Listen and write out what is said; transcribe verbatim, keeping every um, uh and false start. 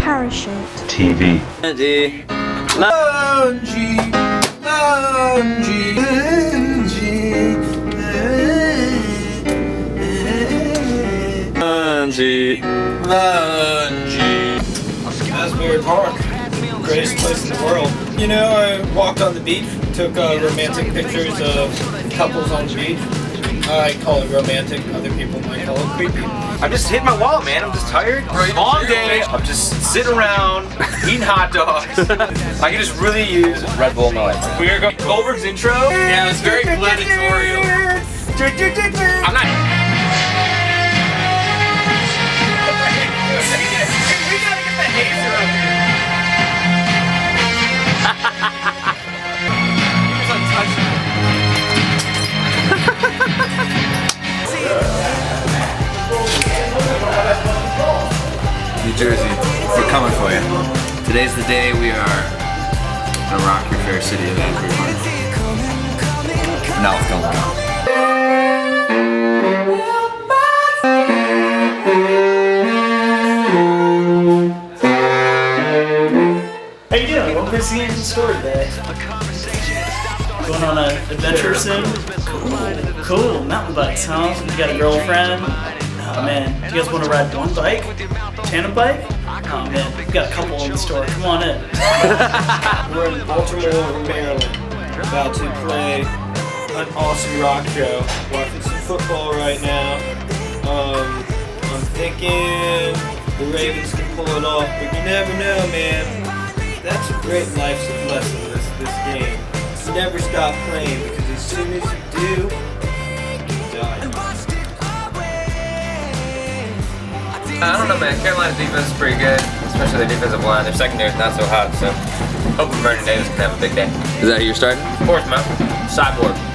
Parachute. T V. Laundry, laundry, laundry, laundry, laundry. Asbury Park, greatest place in the world. You know, I walked on the beach, took uh, romantic pictures of couples on the beach. I call it romantic, other people might call it creepy. I'm just hitting my wall, man. I'm just tired. Long day. I'm just sitting around, eating hot dogs. I can just really use Red Bull in my life. We are going Goldberg's intro. Yeah, it's very gladiatorial. I'm not. We gotta get the hazer up here. It's untouchable. New Jersey, we're coming for you. Today's the day we are gonna rock your fair city of Vancouver. Now let's go. How you doing? Welcome to C N G Store today. Going on an adventure soon? Cool. Cool. Mountain bikes, huh? You got a girlfriend? Oh man, do you guys want to ride one bike? Tandem bike? Oh man, we got a couple in the store. Come on in. We're in Baltimore, Maryland, about to play an awesome rock show. Watching some football right now. Um, I'm thinking the Ravens can pull it off, but you never know, man. That's a great life lesson, this, this game. You never stop playing, because as soon as you do, you die. I don't know, man. Carolina's defense is pretty good, especially their defensive line. Their secondary is not so hot, so hoping Vernon Davis can have a big day. Is that who you're starting? Portsmouth, Cyborg.